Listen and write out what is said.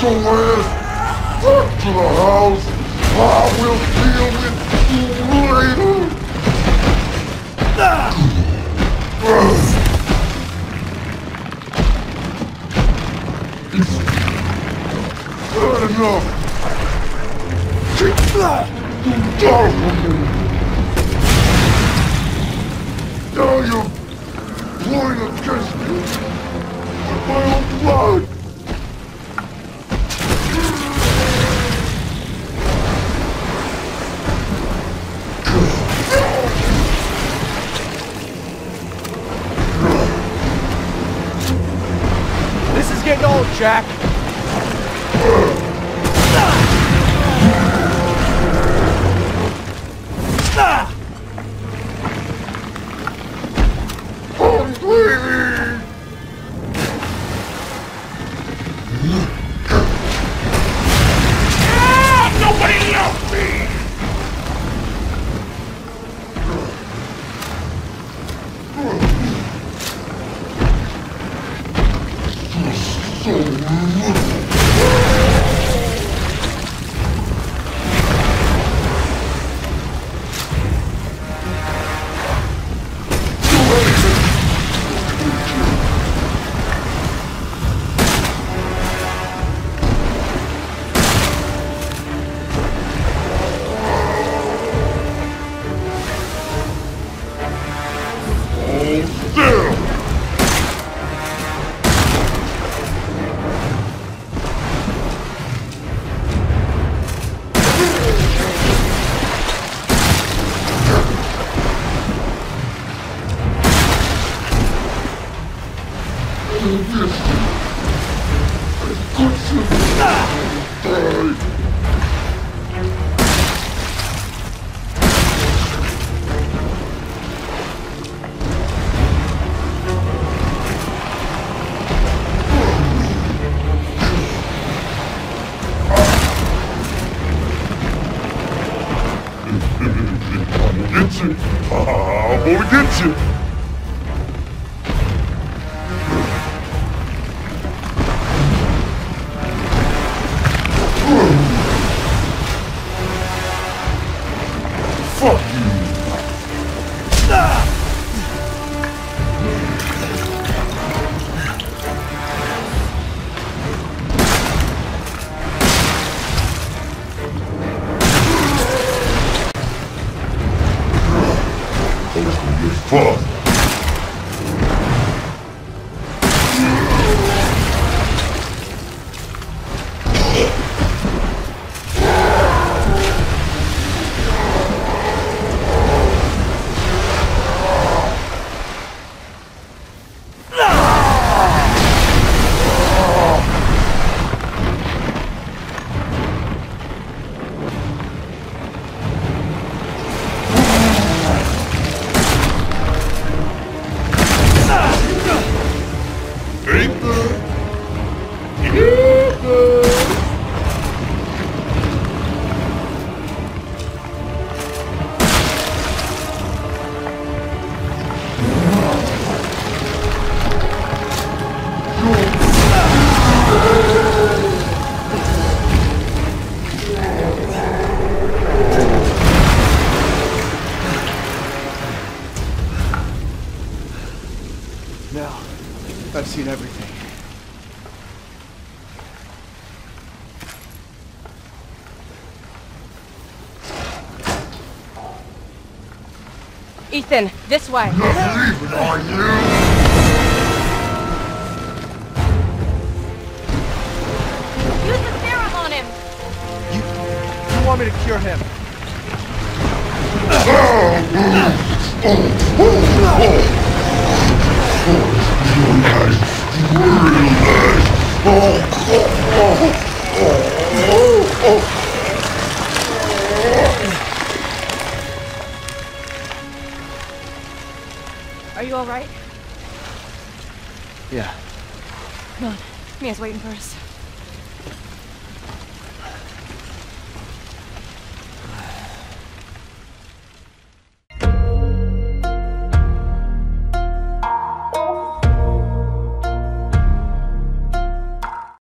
your ass back to the house. I will deal with you later. It's bad enough. Get down from me. Now you're playing against me with my own blood. This is getting old, Jack. I'm bleeding. Nobody help me. I'm gonna get you. Fuck you. Fuck. Now, I've seen everything. Ethan, this way. Not leaving, are you? Use the serum on him. You want me to cure him? Are you all right? Yeah. Come on. Mia's waiting for us.